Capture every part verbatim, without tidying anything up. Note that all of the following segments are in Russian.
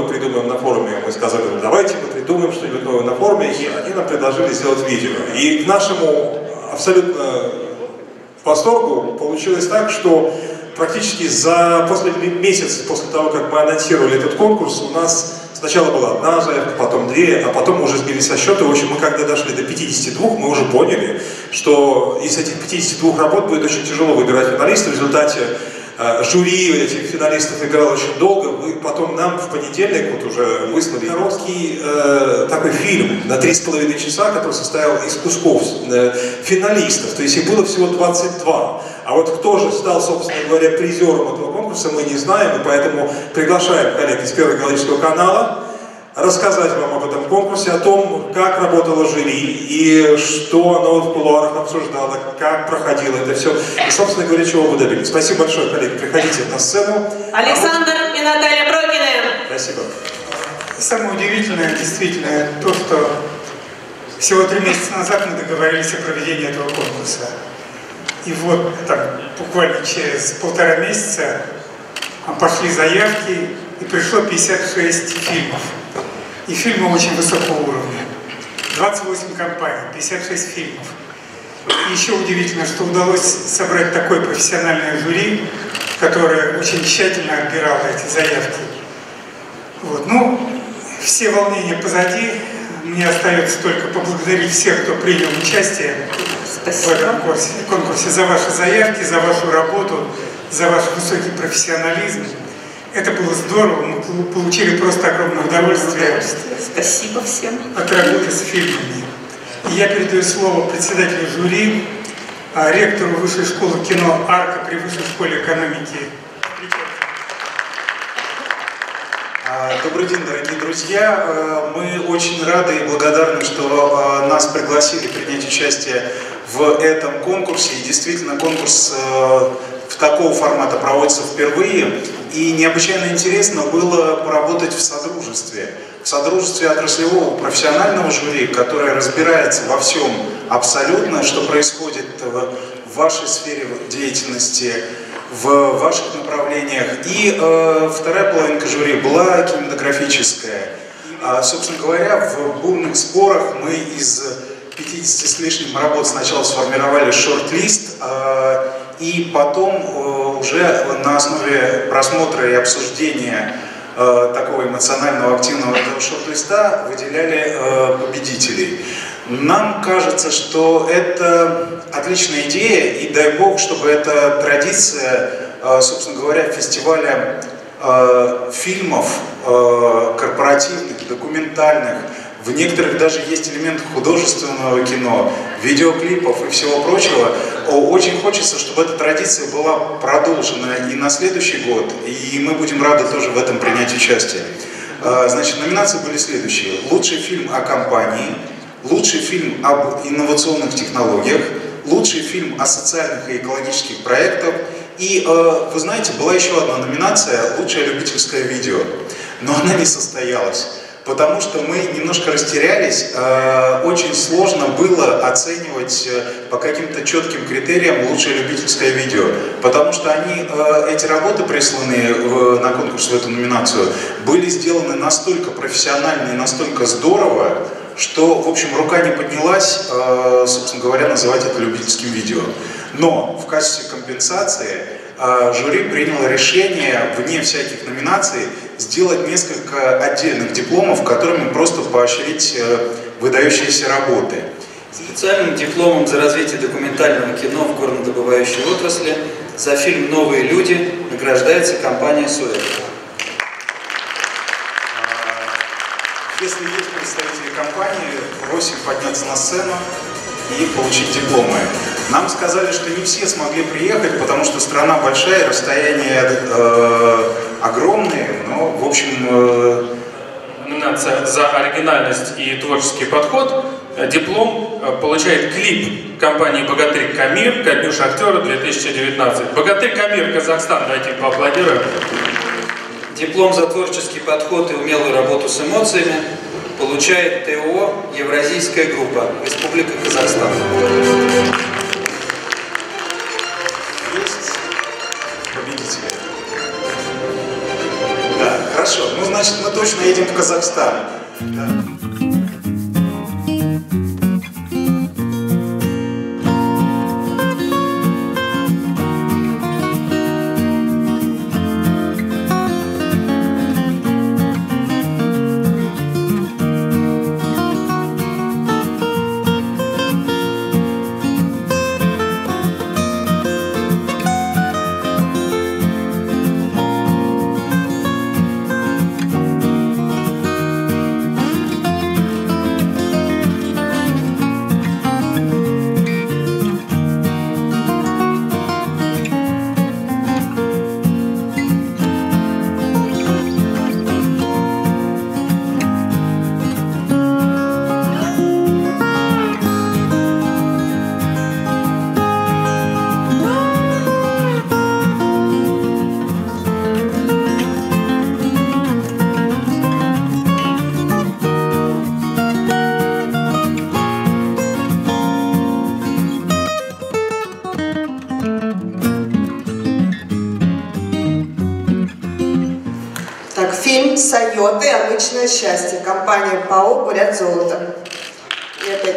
новое придумаем на форуме. Мы сказали, давайте мы придумаем что-нибудь новое на форуме, и они нам предложили сделать видео. И к нашему абсолютно восторгу получилось так, что практически за после месяца после того, как мы анонсировали этот конкурс, у нас сначала была одна заявка, потом две, а потом мы уже сбились со счета. В общем, мы когда дошли до пятидесяти двух, мы уже поняли, что из этих пятидесяти двух работ будет очень тяжело выбирать финалистов. В результате э, жюри этих финалистов играло очень долго. И потом нам в понедельник вот уже выслали короткий э, такой фильм на три с половиной часа, который состоял из кусков э, финалистов. То есть их было всего двадцать два. А вот кто же стал, собственно говоря, призером этого конкурса, мы не знаем, и поэтому приглашаем коллег из Первого экологического канала рассказать вам об этом конкурсе, о том, как работало жюри, и что оно в кулуарах обсуждало, как проходило это все, и, собственно говоря, чего вы добились. Спасибо большое, коллеги, приходите на сцену. Александр и Наталья Брокины. Спасибо. Самое удивительное, действительно, то, что всего три месяца назад мы договорились о проведении этого конкурса. И вот там, буквально через полтора месяца пошли заявки, и пришло пятьдесят шесть фильмов. И фильмы очень высокого уровня. двадцать восемь компаний, пятьдесят шесть фильмов. И еще удивительно, что удалось собрать такое профессиональное жюри, которое очень тщательно отбирало эти заявки. Вот. Ну, все волнения позади. Мне остается только поблагодарить всех, кто принял участие Спасибо. в этом конкурсе, конкурсе за ваши заявки, за вашу работу, за ваш высокий профессионализм. Это было здорово, мы получили просто огромное удовольствие. Спасибо всем. От работы с фильмами. И я передаю слово председателю жюри, ректору Высшей школы кино «Арка» при Высшей школе экономики. Добрый день, дорогие друзья. Мы очень рады и благодарны, что нас пригласили принять участие в этом конкурсе. И действительно, конкурс в такого формата проводится впервые. И необычайно интересно было поработать в содружестве. В содружестве отраслевого профессионального жюри, которое разбирается во всем абсолютно, что происходит в вашей сфере деятельности, в ваших направлениях. И э, вторая половинка жюри была кинематографическая. А, собственно говоря, в бурных спорах мы из пятидесяти с лишним работ сначала сформировали шорт-лист, э, и потом э, уже на основе просмотра и обсуждения э, такого эмоционального, активного этого шорт-листа выделяли э, победителей. Нам кажется, что это отличная идея, и дай бог, чтобы эта традиция, собственно говоря, фестиваля фильмов корпоративных, документальных, в некоторых даже есть элемент художественного кино, видеоклипов и всего прочего. Очень хочется, чтобы эта традиция была продолжена и на следующий год, и мы будем рады тоже в этом принять участие. Значит, номинации были следующие. Лучший фильм о компании, лучший фильм об инновационных технологиях, лучший фильм о социальных и экологических проектах. И, э, вы знаете, была еще одна номинация «Лучшее любительское видео». Но она не состоялась, потому что мы немножко растерялись. Э, очень сложно было оценивать э, по каким-то четким критериям лучшее любительское видео. Потому что они, э, эти работы, присланные в, на конкурс в эту номинацию, были сделаны настолько профессионально и настолько здорово, что, в общем, рука не поднялась, э, собственно говоря, называть это любительским видео. Но в качестве компенсации э, жюри приняло решение, вне всяких номинаций, сделать несколько отдельных дипломов, которыми просто поощрить э, выдающиеся работы. Специальным дипломом за развитие документального кино в горнодобывающей отрасли за фильм «Новые люди» награждается компания «Суэт». Если есть представители компании, просим подняться на сцену и получить дипломы. Нам сказали, что не все смогли приехать, потому что страна большая, расстояния э, огромные, но, в общем... Э... Номинация за оригинальность и творческий подход. Диплом получает клип компании «Богатырь Камир» ко Дню шахтера две тысячи девятнадцать. «Богатырь Камир», Казахстан, давайте поаплодируем. Диплом за творческий подход и умелую работу с эмоциями получает ТО «Евразийская группа», Республика Казахстан. Есть победители? Да, хорошо. Ну, значит, значит мы точно едем в Казахстан. Да. Фильм «Сайоты. Обычное счастье». Компания ПАО «Бурятзолото». И опять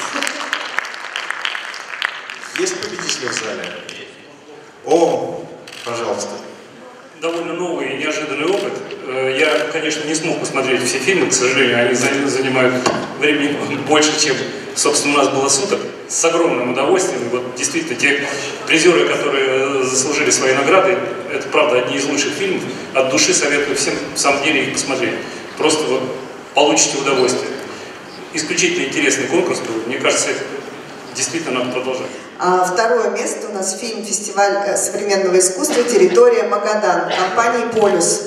Есть победители в зале? О, пожалуйста. Довольно новый и неожиданный опыт. Я, конечно, не смог посмотреть все фильмы, к сожалению, они занимают времени больше, чем, собственно, у нас было суток. С огромным удовольствием. Вот действительно, те призеры, которые заслужили свои награды, это, правда, одни из лучших фильмов. От души советую всем, в самом деле, их посмотреть. Просто вот получите удовольствие. Исключительно интересный конкурс был. Мне кажется, действительно надо продолжать. А второе место у нас фильм «Фестиваль современного искусства. Территория Магадан» компании «Полюс».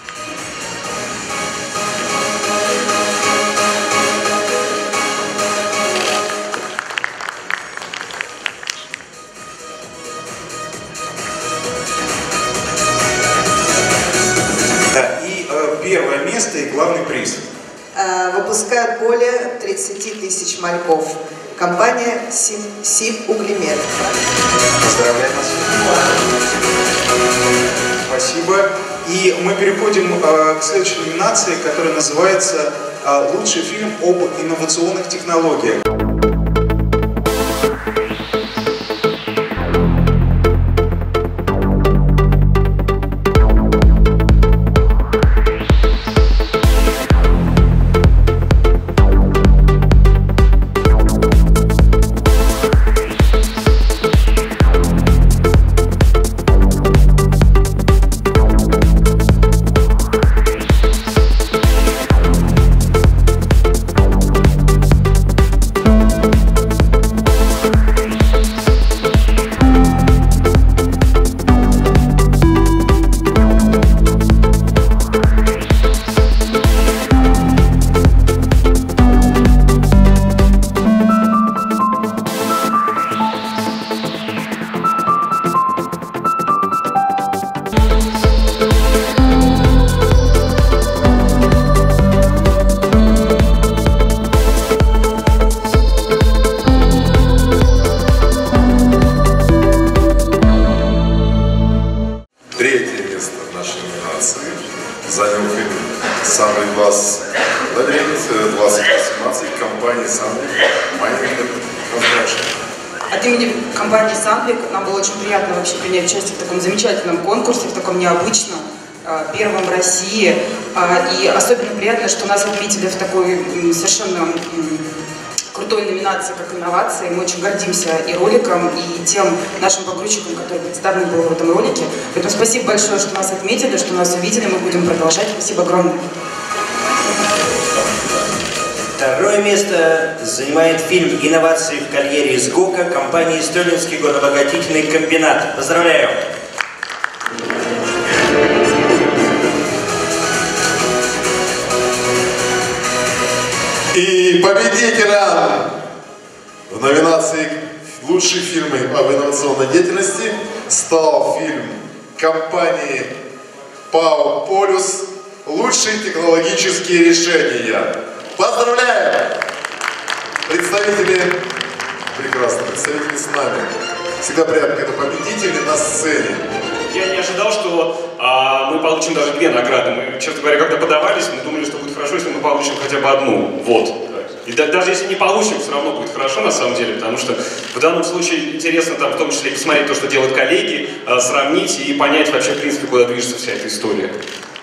Да, и э, первое место и главный приз. А, выпускают более тридцати тысяч мальков. Компания «Сиб Углемет». Поздравляем вас. Спасибо. И мы переходим э, к следующей номинации, которая называется э, «Лучший фильм об инновационных технологиях». Занял фильм «Самый глаз лабиринт» двадцать восемнадцать компании «Sunwik Mining Construction». От имени компании Sunwik нам было очень приятно вообще принять участие в таком замечательном конкурсе, в таком необычном, первом в России. И особенно приятно, что нас отметили в такой совершенно крутой номинации, как инновации. Мы очень гордимся и роликом, и тем нашим погрузчикам, который представлен был в этом ролике. Поэтому спасибо большое, что нас отметили, что нас увидели. Мы будем продолжать. Спасибо огромное. Второе место занимает фильм «Инновации в карьере из ГОКа» компании «Столинский горнообогатительный комбинат». Поздравляю! И победителем в номинации «Лучшие фильмы об инновационной деятельности» стал фильм компании ПАО «Полюс. Лучшие технологические решения». Поздравляем! Представители, прекрасно, представители с нами. Всегда приятно, когда победители на сцене. Я не ожидал, что а, мы получим даже две награды. Мы, честно говоря, когда подавались, мы думали, что будет хорошо, если мы получим хотя бы одну. Вот. И да, даже если не получим, все равно будет хорошо на самом деле, потому что в данном случае интересно там в том числе посмотреть то, что делают коллеги, а, сравнить и понять вообще, в принципе, куда движется вся эта история.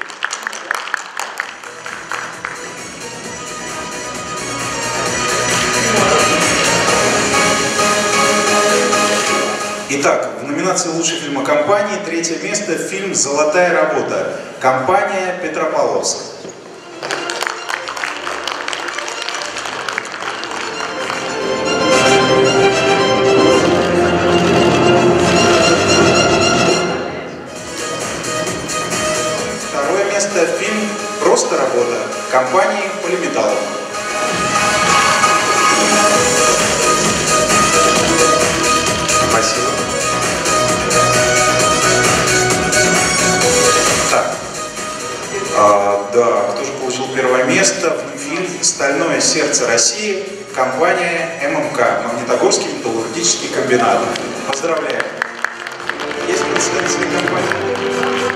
Итак, в номинации «Лучший фильм о компании» третье место — фильм «Золотая работа». Компания «Петропавловск». Второе место — фильм «Просто работа» компании «Полиметалл». Спасибо. Так. А, да, кто же получил первое место? Фильм «Стальное сердце России», компания эм эм ка, Магнитогорский металлургический комбинат. Поздравляю. Есть представители компании?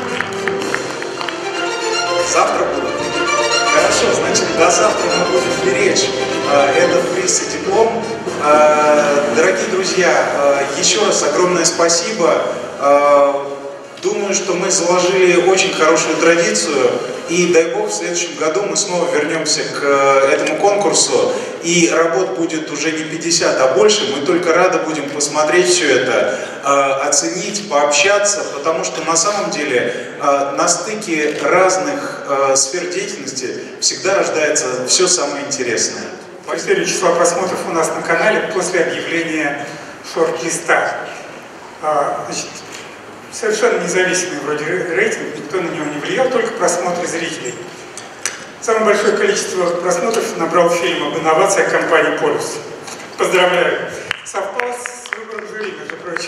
Завтра будут? Хорошо, значит, до завтра мы будем беречь э, этот приз и диплом. Э, дорогие друзья, э, еще раз огромное спасибо. Э, думаю, что мы заложили очень хорошую традицию, и дай бог в следующем году мы снова вернемся к э, этому конкурсу, и работ будет уже не пятьдесят, а больше. Мы только рады будем посмотреть все это, э, оценить, пообщаться, потому что на самом деле э, на стыке разных э, сфер деятельности всегда рождается все самое интересное. четыре числа просмотров у нас на канале после объявления шорт-листа. А, значит, совершенно независимый вроде рейтинг, никто на него не влиял, только просмотры зрителей. Самое большое количество просмотров набрал фильм об инновациях компании «Полюс». Поздравляю! Совпало с выбором жюри, между прочим.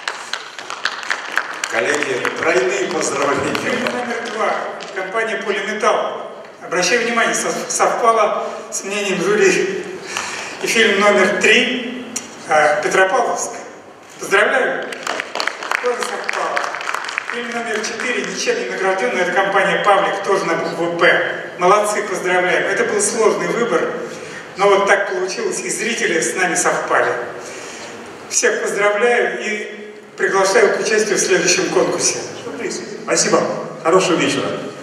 Коллеги, тройные поздравления. Фильм номер два. Компания «Полиметалл». Обращаю внимание, совпало с мнением жюри. И фильм номер три «Петропавловск». Поздравляю! Тоже совпало. Фильм номер четыре ничем не награжден, но это компания «Павлик», тоже на букву «П». Молодцы, поздравляем. Это был сложный выбор, но вот так получилось, и зрители с нами совпали. Всех поздравляю и приглашаю к участию в следующем конкурсе. Спасибо. Хорошего вечера.